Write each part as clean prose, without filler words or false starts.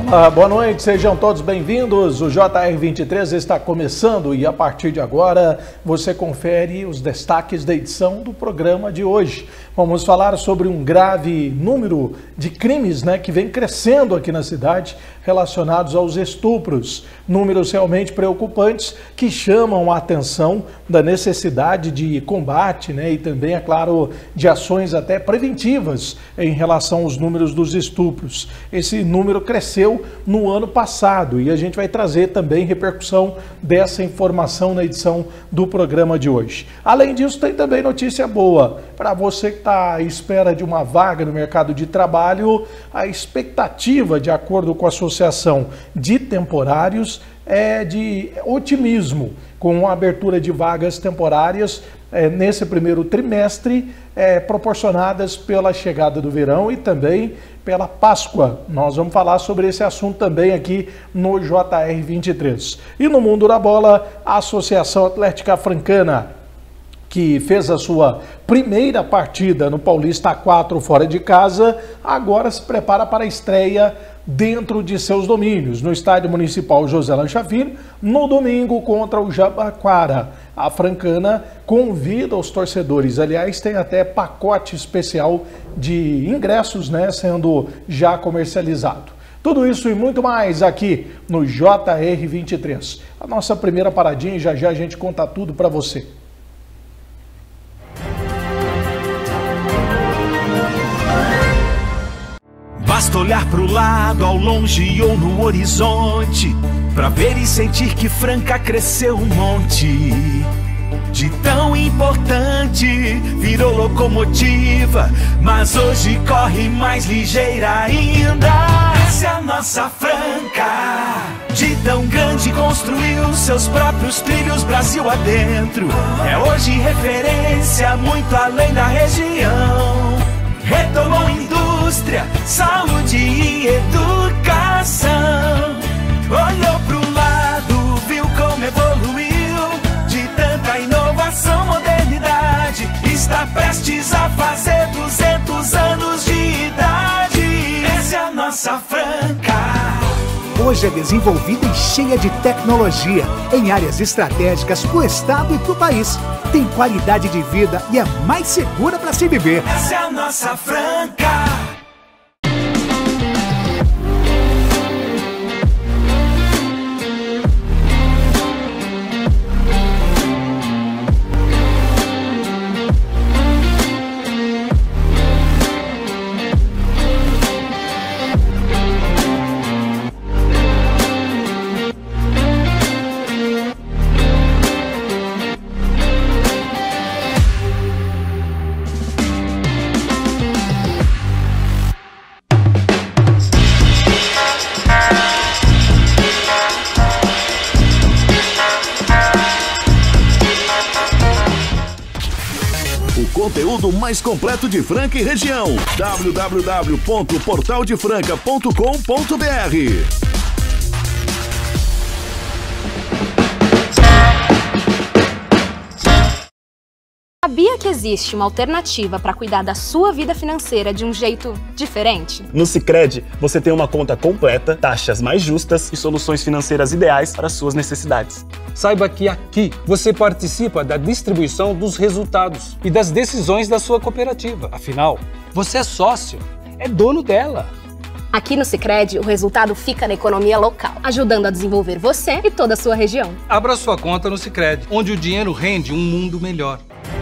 Olá, boa noite, sejam todos bem-vindos. O JR23 está começando e a partir de agora você confere os destaques da edição do programa de hoje. Vamos falar sobre um grave número de crimes que vem crescendo aqui na cidade relacionados aos estupros. Números realmente preocupantes que chamam a atenção da necessidade de combate e também, é claro, de ações até preventivas em relação aos números dos estupros. Esse número cresceu no ano passado e a gente vai trazer também repercussão dessa informação na edição do programa de hoje. Além disso, tem também notícia boa para você que está à espera de uma vaga no mercado de trabalho. A expectativa, de acordo com a Associação de Temporários, é de otimismo, com a abertura de vagas temporárias nesse primeiro trimestre, proporcionadas pela chegada do verão e também pela Páscoa. Nós vamos falar sobre esse assunto também aqui no JR23. E no mundo da bola, a Associação Atlética Francana, que fez a sua primeira partida no Paulista A4 fora de casa, agora se prepara para a estreia dentro de seus domínios, no Estádio Municipal José Lancha-Filho, no domingo contra o Jabaquara. A Francana convida os torcedores, aliás, tem até pacote especial de ingressos, sendo já comercializado. Tudo isso e muito mais aqui no JR23. A nossa primeira paradinha e já a gente conta tudo para você. Basta olhar pro lado, ao longe ou no horizonte, pra ver e sentir que Franca cresceu um monte. De tão importante virou locomotiva, mas hoje corre mais ligeira ainda. Essa é a nossa Franca. De tão grande construiu seus próprios trilhos Brasil adentro. É hoje referência muito além da região. Retomou indústria, saúde e educação. Olhou pro lado, viu como evoluiu. De tanta inovação, modernidade, está prestes a fazer 200 anos de idade. Essa é a nossa Franca. Hoje é desenvolvida e cheia de tecnologia, em áreas estratégicas para o estado e para o país. Tem qualidade de vida e é mais segura para se viver. Essa é a nossa Franca. Conteúdo mais completo de Franca e região. www.portaldefranca.com.br. Sabia que existe uma alternativa para cuidar da sua vida financeira de um jeito diferente? No Sicredi, você tem uma conta completa, taxas mais justas e soluções financeiras ideais para suas necessidades. Saiba que aqui você participa da distribuição dos resultados e das decisões da sua cooperativa. Afinal, você é sócio, é dono dela. Aqui no Sicredi, o resultado fica na economia local, ajudando a desenvolver você e toda a sua região. Abra sua conta no Sicredi, onde o dinheiro rende um mundo melhor.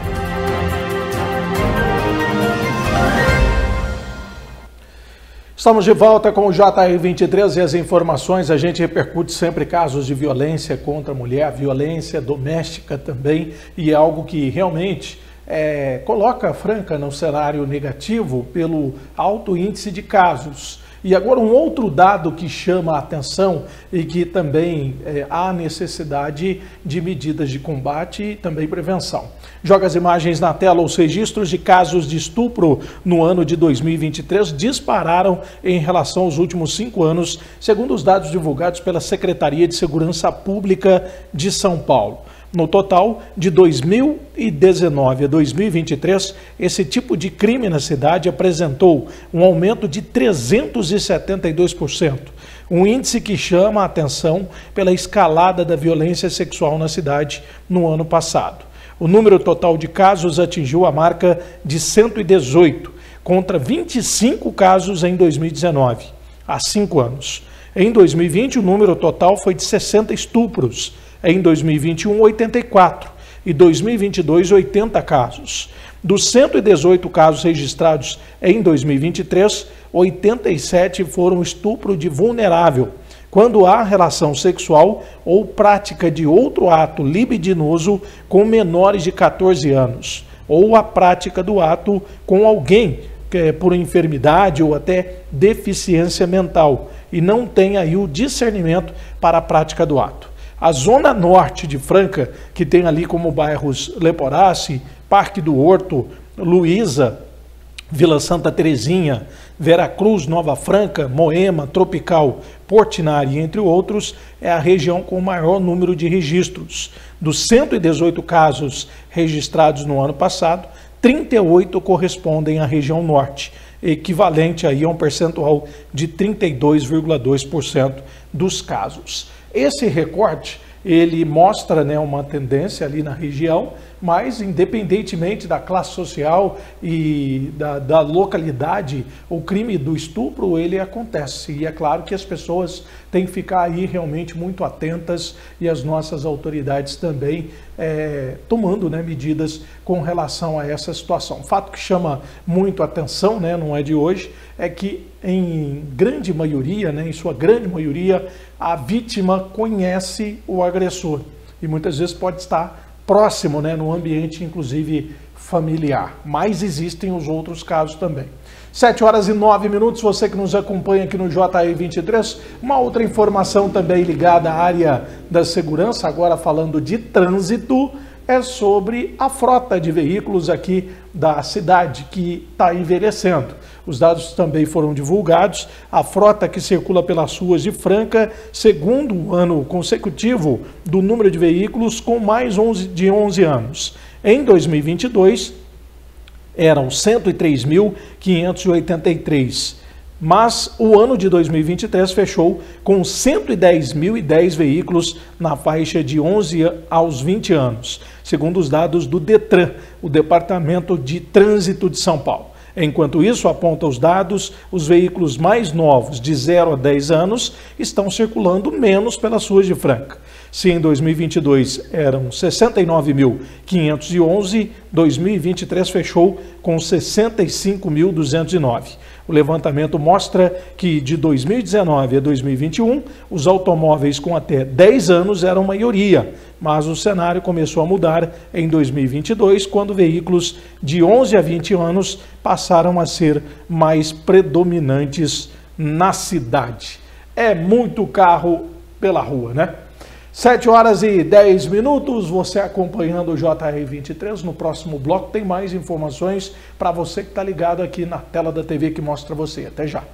Estamos de volta com o JR23 e as informações. A gente repercute sempre casos de violência contra a mulher, violência doméstica também, e é algo que realmente coloca a Franca num cenário negativo pelo alto índice de casos. E agora um outro dado que chama a atenção e que também há necessidade de medidas de combate e também prevenção. Joga as imagens na tela. Os registros de casos de estupro no ano de 2023 dispararam em relação aos últimos 5 anos, segundo os dados divulgados pela Secretaria de Segurança Pública de São Paulo. No total, de 2019 a 2023, esse tipo de crime na cidade apresentou um aumento de 372%. Um índice que chama a atenção pela escalada da violência sexual na cidade no ano passado. O número total de casos atingiu a marca de 118, contra 25 casos em 2019, há 5 anos. Em 2020, o número total foi de 60 estupros. Em 2021, 84. E 2022, 80 casos. Dos 118 casos registrados em 2023, 87 foram estupro de vulnerável, quando há relação sexual ou prática de outro ato libidinoso com menores de 14 anos, ou a prática do ato com alguém por enfermidade ou até deficiência mental, e não tem aí o discernimento para a prática do ato. A zona norte de Franca, que tem ali como bairros Leporace, Parque do Horto, Luísa, Vila Santa Terezinha, Veracruz, Nova Franca, Moema, Tropical, Portinari, entre outros, é a região com o maior número de registros. Dos 118 casos registrados no ano passado, 38 correspondem à região norte, equivalente aí a um percentual de 32,2% dos casos. Esse recorte, ele mostra, né, uma tendência ali na região, mas independentemente da classe social e da localidade, o crime do estupro, ele acontece. E é claro que as pessoas têm que ficar aí realmente muito atentas e as nossas autoridades também tomando, né, medidas com relação a essa situação. O fato que chama muito atenção, né, não é de hoje, é que em grande maioria, né, em sua grande maioria, a vítima conhece o agressor e muitas vezes pode estar próximo, né, no ambiente, inclusive familiar. Mas existem os outros casos também. 7h09, você que nos acompanha aqui no JR23, uma outra informação também ligada à área da segurança, agora falando de trânsito, é sobre a frota de veículos aqui da cidade que está envelhecendo. Os dados também foram divulgados. A frota que circula pelas ruas de Franca, segundo ano consecutivo do número de veículos com mais de 11 anos. Em 2022, eram 103.583. Mas o ano de 2023 fechou com 110.010 veículos na faixa de 11 aos 20 anos, segundo os dados do DETRAN, o Departamento de Trânsito de São Paulo. Enquanto isso, aponta os dados, os veículos mais novos, de 0 a 10 anos, estão circulando menos pelas ruas de Franca. Se em 2022 eram 69.511, 2023 fechou com 65.209. O levantamento mostra que de 2019 a 2021, os automóveis com até 10 anos eram maioria, mas o cenário começou a mudar em 2022, quando veículos de 11 a 20 anos passaram a ser mais predominantes na cidade. É muito carro pela rua, né? 7h10, você acompanhando o JR23. No próximo bloco tem mais informações para você que está ligado aqui na tela da TV que mostra você. Até já.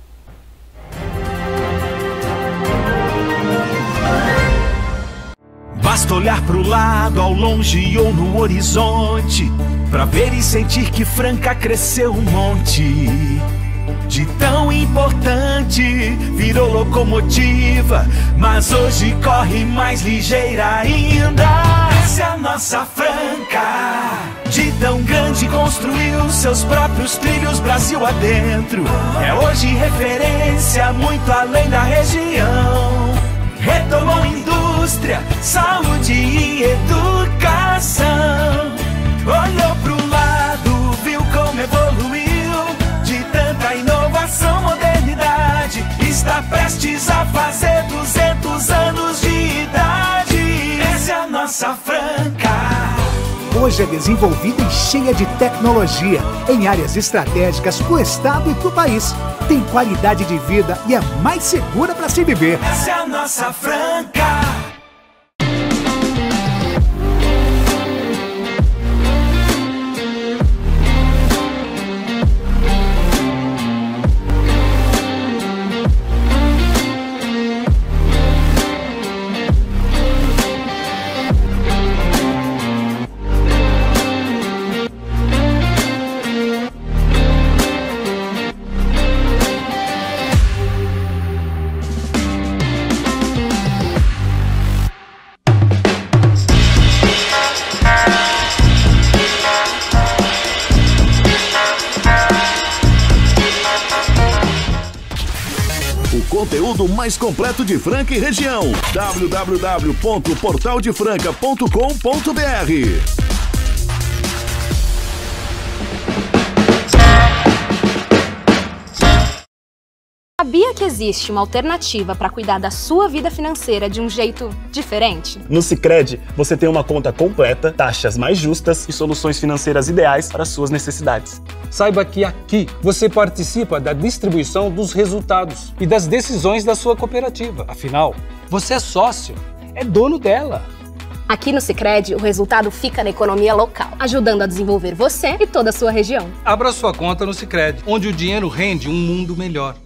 Basta olhar para o lado, ao longe ou no horizonte, para ver e sentir que Franca cresceu um monte. De tão importante virou locomotiva, mas hoje corre mais ligeira ainda. Essa é a nossa Franca. De tão grande construiu seus próprios trilhos Brasil adentro. É hoje referência muito além da região. Retomou indústria, saúde e educação. Olhou pro lado, viu como evoluiu. Tanta inovação, modernidade, está prestes a fazer 200 anos de idade. Essa é a nossa Franca. Hoje é desenvolvida e cheia de tecnologia, em áreas estratégicas para o estado e para o país. Tem qualidade de vida e é mais segura para se viver. Essa é a nossa Franca. conteúdo mais completo de Franca e região. www.portaldefranca.com.br. Sabia que existe uma alternativa para cuidar da sua vida financeira de um jeito diferente? No Sicredi, você tem uma conta completa, taxas mais justas e soluções financeiras ideais para suas necessidades. Saiba que aqui você participa da distribuição dos resultados e das decisões da sua cooperativa. Afinal, você é sócio, é dono dela. Aqui no Sicredi, o resultado fica na economia local, ajudando a desenvolver você e toda a sua região. Abra sua conta no Sicredi, onde o dinheiro rende um mundo melhor.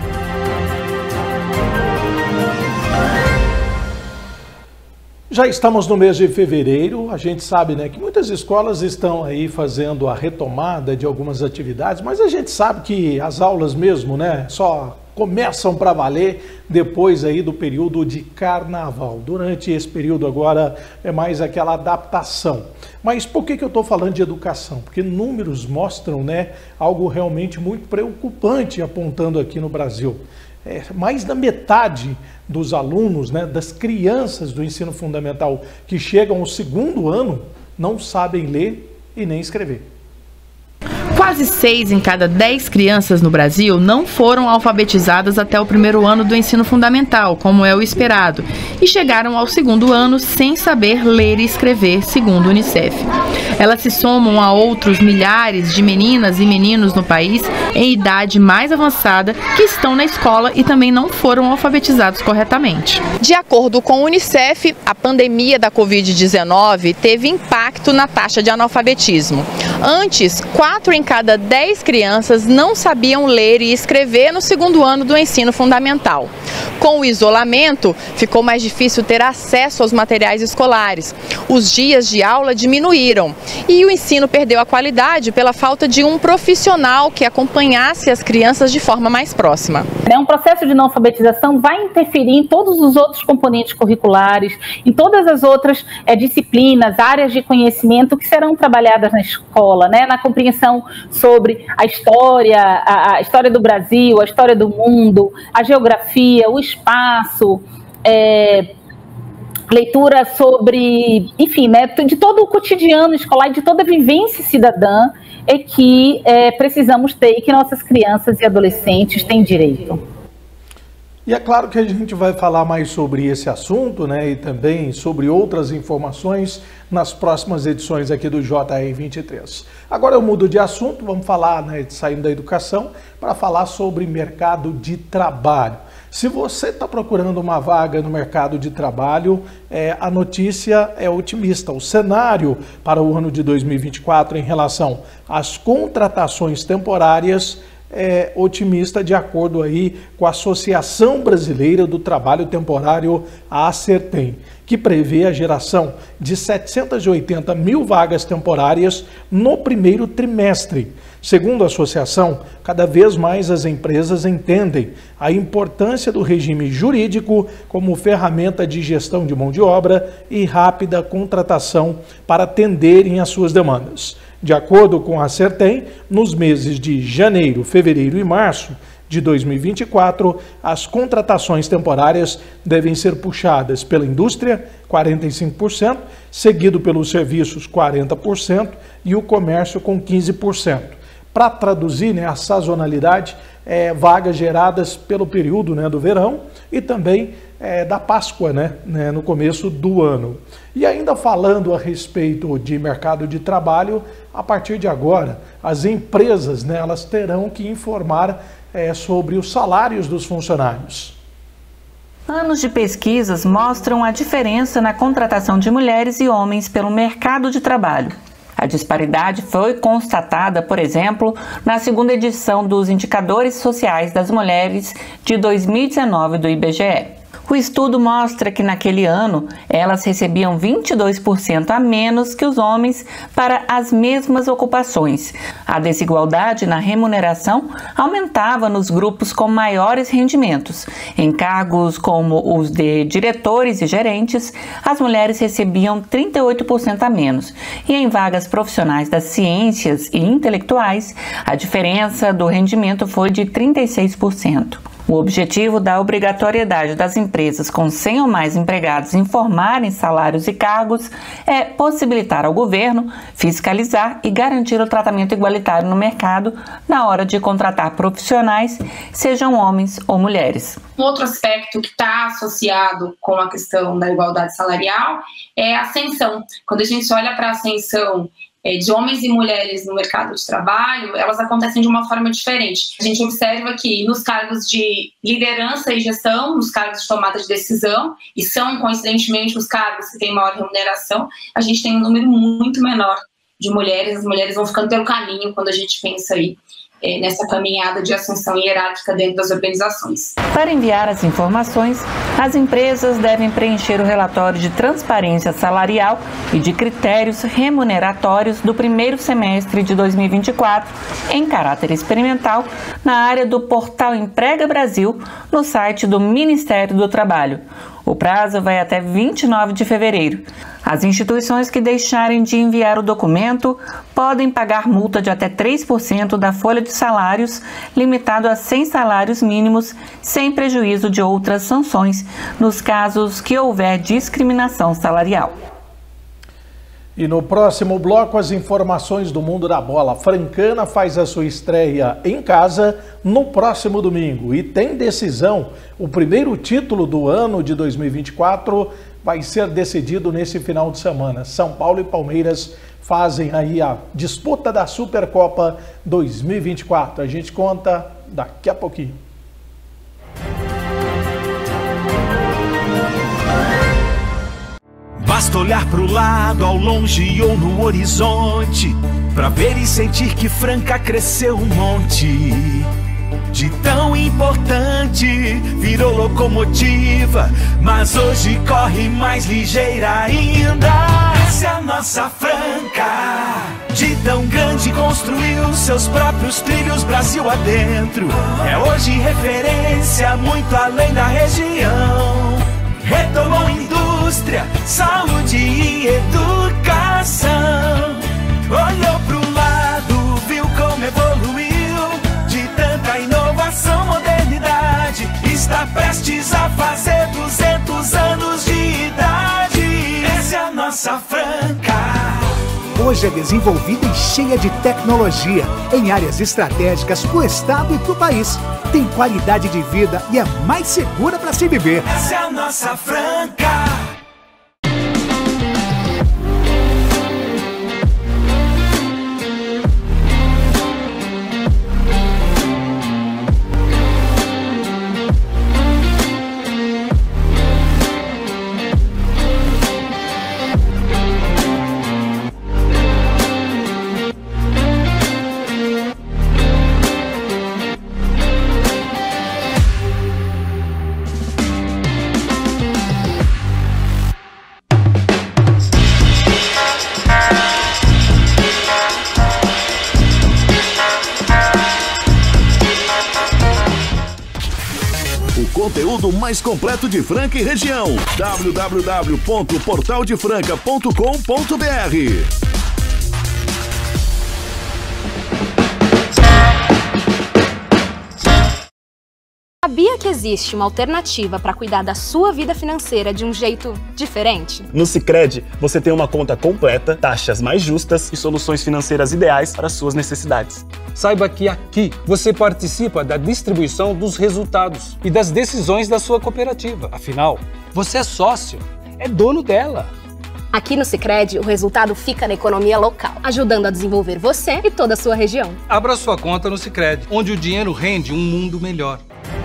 Já estamos no mês de fevereiro, a gente sabe, né, que muitas escolas estão aí fazendo a retomada de algumas atividades, mas a gente sabe que as aulas mesmo, né, só começam para valer depois aí do período de carnaval. Durante esse período agora é mais aquela adaptação. Mas por que eu estou falando de educação? Porque números mostram, né, algo realmente muito preocupante apontando aqui no Brasil. Mais da metade dos alunos, né, das crianças do ensino fundamental que chegam ao segundo ano não sabem ler e nem escrever. Quase 6 em cada 10 crianças no Brasil não foram alfabetizadas até o primeiro ano do ensino fundamental, como é o esperado, e chegaram ao segundo ano sem saber ler e escrever, segundo o Unicef. Elas se somam a outros milhares de meninas e meninos no país em idade mais avançada que estão na escola e também não foram alfabetizados corretamente. De acordo com o Unicef, a pandemia da Covid-19 teve impacto na taxa de analfabetismo. Antes, 4 em cada 10 crianças não sabiam ler e escrever no segundo ano do ensino fundamental. Com o isolamento, ficou mais difícil ter acesso aos materiais escolares. Os dias de aula diminuíram e o ensino perdeu a qualidade pela falta de um profissional que acompanhasse as crianças de forma mais próxima. Um processo de não alfabetização vai interferir em todos os outros componentes curriculares, em todas as outras disciplinas, áreas de conhecimento que serão trabalhadas na escola, né? Na compreensão sobre a história do Brasil, a história do mundo, a geografia, o espaço, leitura sobre, enfim, né, de todo o cotidiano escolar, de toda a vivência cidadã que precisamos ter e que nossas crianças e adolescentes têm direito. E é claro que a gente vai falar mais sobre esse assunto, né, e também sobre outras informações nas próximas edições aqui do JR23. Agora eu mudo de assunto, vamos falar, né, saindo da educação, para falar sobre mercado de trabalho. Se você está procurando uma vaga no mercado de trabalho, a notícia é otimista. O cenário para o ano de 2024 em relação às contratações temporárias é otimista, de acordo aí com a Associação Brasileira do Trabalho Temporário, a ACERTEM, que prevê a geração de 780 mil vagas temporárias no primeiro trimestre. Segundo a associação, cada vez mais as empresas entendem a importância do regime jurídico como ferramenta de gestão de mão de obra e rápida contratação para atenderem às suas demandas. De acordo com a ACERTEM, nos meses de janeiro, fevereiro e março de 2024, as contratações temporárias devem ser puxadas pela indústria, 45%, seguido pelos serviços, 40%, e o comércio com 15%. Para traduzir, né, a sazonalidade, vagas geradas pelo período, né, do verão e também da Páscoa, né, no começo do ano. E ainda falando a respeito de mercado de trabalho, a partir de agora, as empresas, né, elas terão que informar sobre os salários dos funcionários. Anos de pesquisas mostram a diferença na contratação de mulheres e homens pelo mercado de trabalho. A disparidade foi constatada, por exemplo, na segunda edição dos Indicadores Sociais das Mulheres de 2019 do IBGE. O estudo mostra que naquele ano elas recebiam 22% a menos que os homens para as mesmas ocupações. A desigualdade na remuneração aumentava nos grupos com maiores rendimentos. Em cargos como os de diretores e gerentes, as mulheres recebiam 38% a menos. E em vagas profissionais das ciências e intelectuais, a diferença do rendimento foi de 36%. O objetivo da obrigatoriedade das empresas com 100 ou mais empregados informarem salários e cargos é possibilitar ao governo fiscalizar e garantir o tratamento igualitário no mercado na hora de contratar profissionais, sejam homens ou mulheres. Um outro aspecto que está associado com a questão da igualdade salarial é a ascensão. Quando a gente olha para a ascensão de homens e mulheres no mercado de trabalho, elas acontecem de uma forma diferente. A gente observa que nos cargos de liderança e gestão, nos cargos de tomada de decisão, e são, coincidentemente, os cargos que têm maior remuneração, a gente tem um número muito menor de mulheres. As mulheres vão ficando pelo caminho quando a gente pensa aí nessa caminhada de ascensão hierárquica dentro das organizações. Para enviar as informações, as empresas devem preencher o relatório de transparência salarial e de critérios remuneratórios do primeiro semestre de 2024, em caráter experimental, na área do portal Emprega Brasil, no site do Ministério do Trabalho. O prazo vai até 29 de fevereiro. As instituições que deixarem de enviar o documento podem pagar multa de até 3% da folha de salários, limitado a 100 salários mínimos, sem prejuízo de outras sanções, nos casos que houver discriminação salarial. E no próximo bloco, as informações do mundo da bola. A Francana faz a sua estreia em casa no próximo domingo e tem decisão. O primeiro título do ano de 2024 vai ser decidido nesse final de semana. São Paulo e Palmeiras fazem aí a disputa da Supercopa 2024. A gente conta daqui a pouquinho. Basta olhar pro lado, ao longe ou no horizonte, pra ver e sentir que Franca cresceu um monte. De tão importante virou locomotiva, mas hoje corre mais ligeira ainda. Essa é a nossa Franca. De tão grande construiu seus próprios trilhos Brasil adentro. É hoje referência muito além da região. Retomou indústria, saúde e educação. Olhou pro lado, viu como evoluiu. De tanta inovação, modernidade, está prestes a fazer 200 anos de idade. Essa é a nossa Franca. Hoje é desenvolvida e cheia de tecnologia, em áreas estratégicas para o estado e para o país. Tem qualidade de vida e é mais segura para se viver. Essa é a nossa Franca. Conteúdo mais completo de Franca e região. www.portaldefranca.com.br. Sabia que existe uma alternativa para cuidar da sua vida financeira de um jeito diferente? No Sicredi, você tem uma conta completa, taxas mais justas e soluções financeiras ideais para suas necessidades. Saiba que aqui você participa da distribuição dos resultados e das decisões da sua cooperativa. Afinal, você é sócio, é dono dela. Aqui no Sicredi, o resultado fica na economia local, ajudando a desenvolver você e toda a sua região. Abra sua conta no Sicredi, onde o dinheiro rende um mundo melhor.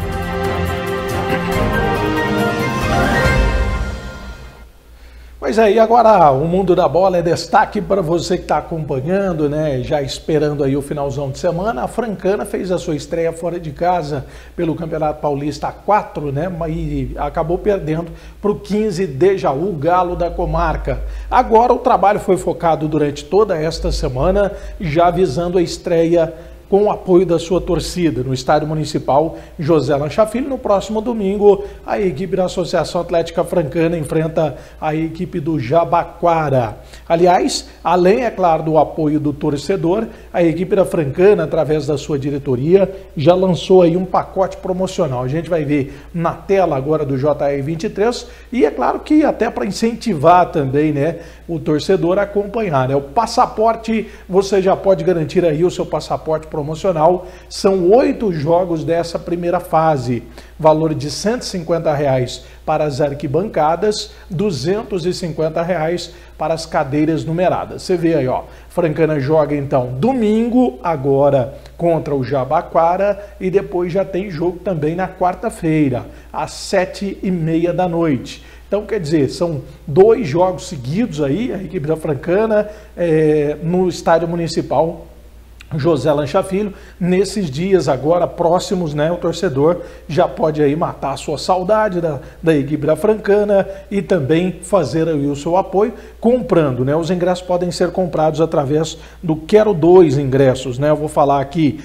Pois é, e agora o mundo da bola é destaque para você que está acompanhando, né? Já esperando aí o finalzão de semana. A Francana fez a sua estreia fora de casa pelo Campeonato Paulista 4, né? E acabou perdendo para o 15 de Jaú, Galo da comarca. Agora o trabalho foi focado durante toda esta semana, já visando a estreia com o apoio da sua torcida no Estádio Municipal José Lancha Filho. No próximo domingo, a equipe da Associação Atlética Francana enfrenta a equipe do Jabaquara. Aliás, além, é claro, do apoio do torcedor, a equipe da Francana, através da sua diretoria, já lançou aí um pacote promocional. A gente vai ver na tela agora do JR23 e é claro que até para incentivar também, né, o torcedor a acompanhar, né? O passaporte, você já pode garantir aí o seu passaporte promocional. São 8 jogos dessa primeira fase, valor de R$ 150 para as arquibancadas, R$ 250 para as cadeiras numeradas. Você vê aí, ó, Francana joga então domingo agora contra o Jabaquara e depois já tem jogo também na quarta-feira, às 7h30 da noite. Então, quer dizer, são 2 jogos seguidos aí, a equipe da Francana no Estádio Municipal José Lancha Filho. Nesses dias agora próximos, né, o torcedor já pode aí matar a sua saudade da equipe da Francana e também fazer aí o seu apoio comprando, né? Os ingressos podem ser comprados através do Quero 2 Ingressos, né? Eu vou falar aqui,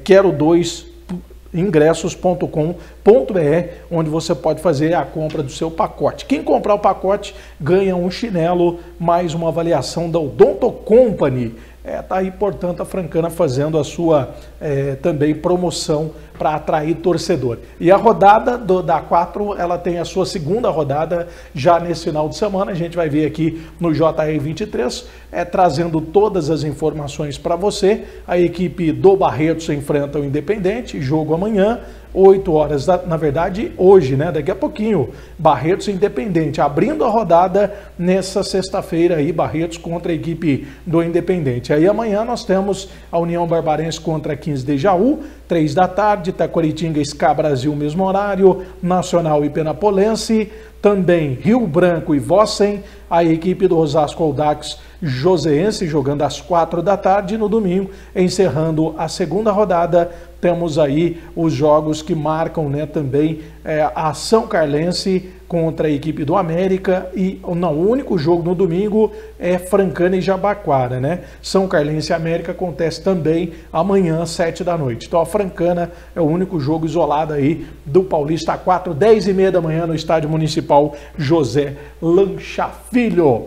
quero2ingressos.com.br, onde você pode fazer a compra do seu pacote. Quem comprar o pacote ganha um chinelo mais uma avaliação da Odonto Company. Tá aí, portanto, a Francana fazendo a sua também promoção para atrair torcedor. E a rodada da 4, ela tem a sua segunda rodada já nesse final de semana. A gente vai ver aqui no JR23, trazendo todas as informações para você. A equipe do Barretos enfrenta o Independente, jogo amanhã, 8 horas, na verdade, hoje, né? Daqui a pouquinho, Barretos e Independente, abrindo a rodada nessa sexta-feira aí, Barretos contra a equipe do Independente. Aí amanhã nós temos a União Barbarense contra a 15 de Jaú, 3 da tarde, Taquaritinga, SCA Brasil, mesmo horário, Nacional e Penapolense, também Rio Branco e Vossen, a equipe do Osasco Audax Joseense jogando às 4 da tarde. No domingo, encerrando a segunda rodada, temos aí os jogos que marcam, né, também a São Carlense contra a equipe do América e não, o único jogo no domingo é Francana e Jabaquara, né? São Carlense e América acontece também amanhã às 7 da noite. Então a Francana é o único jogo isolado aí do Paulista 4, 10h30 da manhã no Estádio Municipal José Lancha Filho.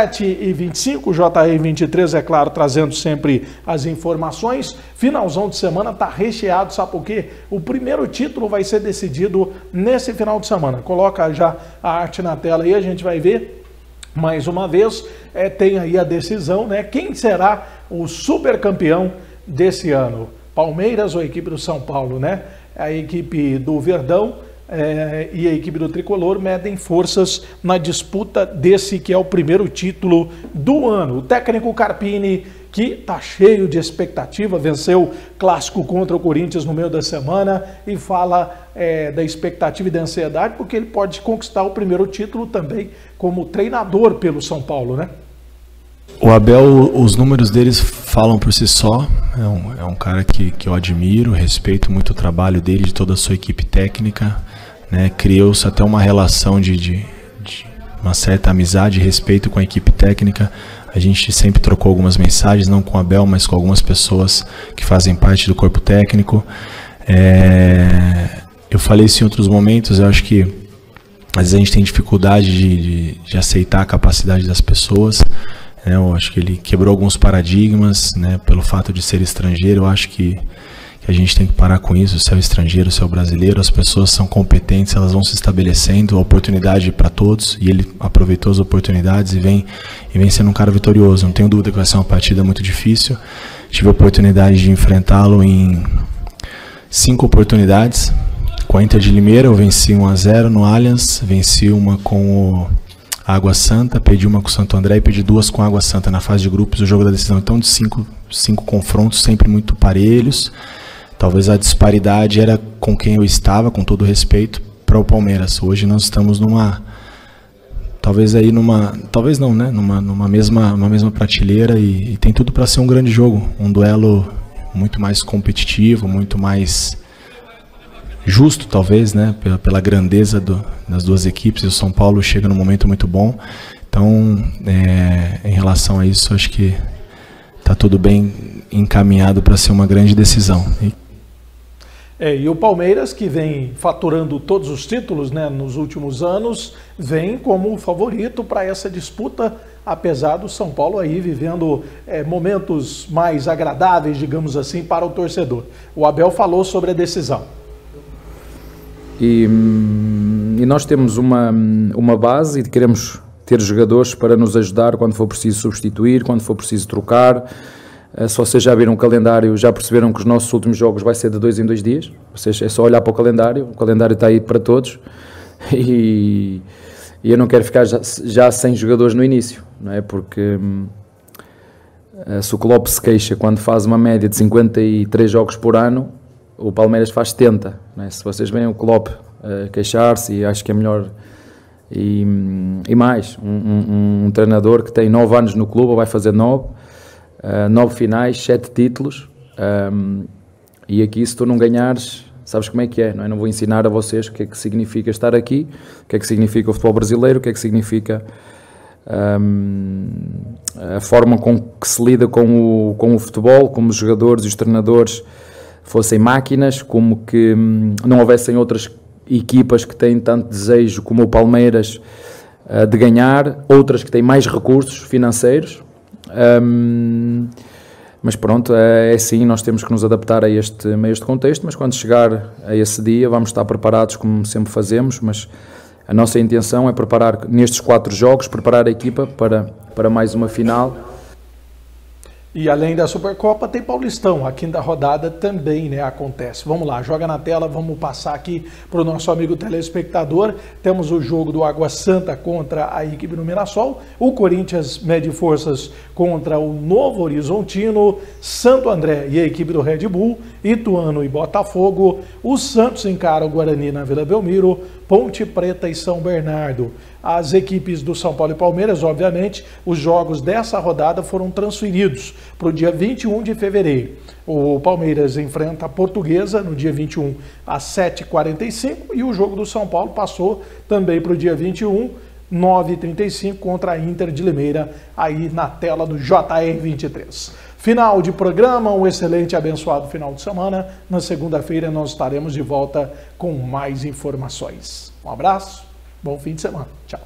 7h25, JR23, é claro, trazendo sempre as informações. Finalzão de semana tá recheado, sabe por quê? O primeiro título vai ser decidido nesse final de semana. Coloca já a arte na tela aí, a gente vai ver mais uma vez, tem aí a decisão, né? Quem será o super campeão desse ano? Palmeiras ou a equipe do São Paulo, né? A equipe do Verdão e a equipe do Tricolor medem forças na disputa desse que é o primeiro título do ano. O técnico Carpini, que está cheio de expectativa, venceu clássico contra o Corinthians no meio da semana e fala da expectativa e da ansiedade, porque ele pode conquistar o primeiro título também como treinador pelo São Paulo, né? O Abel, os números deles falam por si só, é um cara que eu admiro, respeito muito o trabalho dele, de toda a sua equipe técnica, né? Criou-se até uma relação de uma certa amizade e respeito com a equipe técnica. A gente sempre trocou algumas mensagens, não com o Abel, mas com algumas pessoas que fazem parte do corpo técnico. Eu falei isso em outros momentos, eu acho que às vezes a gente tem dificuldade de aceitar a capacidade das pessoas. Eu acho que ele quebrou alguns paradigmas, né, pelo fato de ser estrangeiro. Eu acho que a gente tem que parar com isso, se é o estrangeiro, se é o brasileiro, as pessoas são competentes, elas vão se estabelecendo, a oportunidade para todos, e ele aproveitou as oportunidades e vem sendo um cara vitorioso. Não tenho dúvida que vai ser uma partida muito difícil. Tive a oportunidade de enfrentá-lo em 5 oportunidades. Com a Inter de Limeira eu venci 1-0 no Allianz, venci uma com o Água Santa, perdi uma com o Santo André e perdi 2 com a Água Santa na fase de grupos do jogo da decisão. Então, de 5 confrontos sempre muito parelhos. Talvez a disparidade era com quem eu estava, com todo respeito, para o Palmeiras. Hoje nós estamos numa mesma prateleira e tem tudo para ser um grande jogo, um duelo muito mais competitivo, muito mais justo, talvez, né, pela grandeza das duas equipes. E o São Paulo chega num momento muito bom. Então, em relação a isso, acho que está tudo bem encaminhado para ser uma grande decisão. E o Palmeiras, que vem faturando todos os títulos, né, nos últimos anos, vem como favorito para essa disputa, apesar do São Paulo aí vivendo momentos mais agradáveis, digamos assim, para o torcedor. O Abel falou sobre a decisão. E nós temos uma base e queremos ter jogadores para nos ajudar quando for preciso substituir, quando for preciso trocar. Se vocês já viram o calendário, já perceberam que os nossos últimos jogos vai ser de 2 em 2 dias. Vocês, é só olhar para o calendário está aí para todos. E eu não quero ficar já sem jogadores no início, não é? Porque se o Klopp se queixa quando faz uma média de 53 jogos por ano, o Palmeiras faz 70. Não é? Se vocês veem o Klopp queixar-se, e acho que é melhor... E mais, um treinador que tem 9 anos no clube, ou vai fazer 9 finais, 7 títulos, e aqui se tu não ganhares, sabes como é que é, não é? Não vou ensinar a vocês o que é que significa estar aqui, o que é que significa o futebol brasileiro, o que é que significa a forma com que se lida com o futebol, como os jogadores e os treinadores fossem máquinas, como que não houvessem outras equipas que têm tanto desejo como o Palmeiras de ganhar, outras que têm mais recursos financeiros. Mas pronto, é assim, nós temos que nos adaptar a este contexto, mas quando chegar a esse dia vamos estar preparados como sempre fazemos, mas a nossa intenção é preparar nestes 4 jogos, preparar a equipa para mais uma final. E além da Supercopa, tem Paulistão, a 5ª rodada também, né, acontece. Vamos lá, joga na tela, vamos passar aqui para o nosso amigo telespectador. Temos o jogo do Água Santa contra a equipe do Mirassol, o Corinthians mede forças contra o Novo Horizontino, Santo André e a equipe do Red Bull, Ituano e Botafogo, o Santos encara o Guarani na Vila Belmiro, Ponte Preta e São Bernardo. As equipes do São Paulo e Palmeiras, obviamente, os jogos dessa rodada foram transferidos para o dia 21 de fevereiro. O Palmeiras enfrenta a Portuguesa no dia 21 às 7h45 e o jogo do São Paulo passou também para o dia 21, 9h35 contra a Inter de Limeira, aí na tela do JR23. Final de programa, um excelente e abençoado final de semana. Na segunda-feira nós estaremos de volta com mais informações. Um abraço, bom fim de semana. Tchau.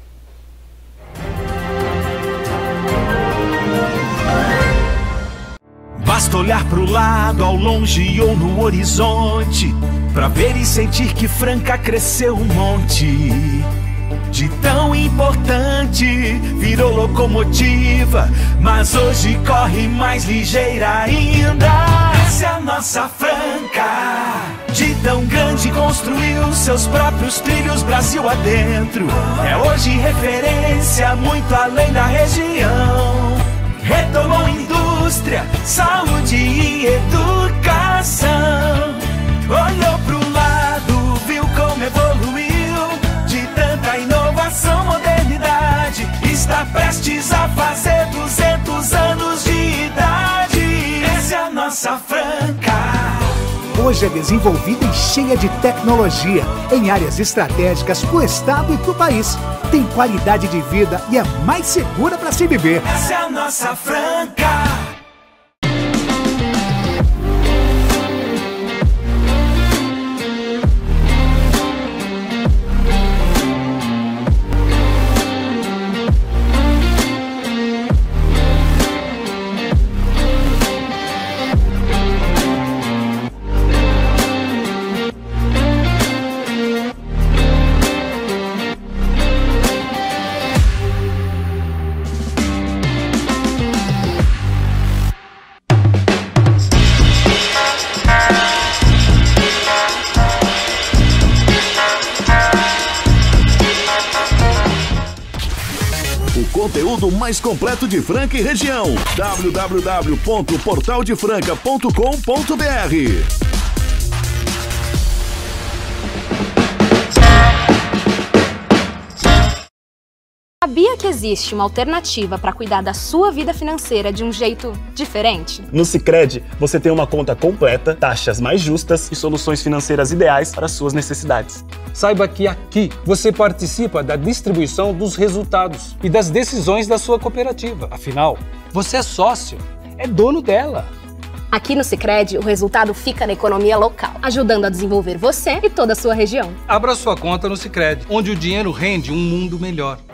Basta olhar pro lado, ao longe ou no horizonte, pra ver e sentir que Franca cresceu um monte. De tão importante virou locomotiva, mas hoje corre mais ligeira ainda. Essa é a nossa Franca. De tão grande construiu seus próprios trilhos Brasil adentro. É hoje referência muito além da região. Retomou indústria, saúde e educação. Olhou pro lado, viu como evoluiu. De tanta inovação, modernidade, está prestes a fazer 200 anos de idade. Essa é a nossa Franca. Hoje é desenvolvida e cheia de tecnologia, em áreas estratégicas para o estado e para o país. Tem qualidade de vida e é mais segura para se viver. Essa é a nossa Franca. Conteúdo mais completo de Franca e região. www.portaldefranca.com.br. Sabia que existe uma alternativa para cuidar da sua vida financeira de um jeito diferente? No Sicredi, você tem uma conta completa, taxas mais justas e soluções financeiras ideais para suas necessidades. Saiba que aqui você participa da distribuição dos resultados e das decisões da sua cooperativa. Afinal, você é sócio. é dono dela. Aqui no Sicredi, o resultado fica na economia local, ajudando a desenvolver você e toda a sua região. Abra sua conta no Sicredi, onde o dinheiro rende um mundo melhor.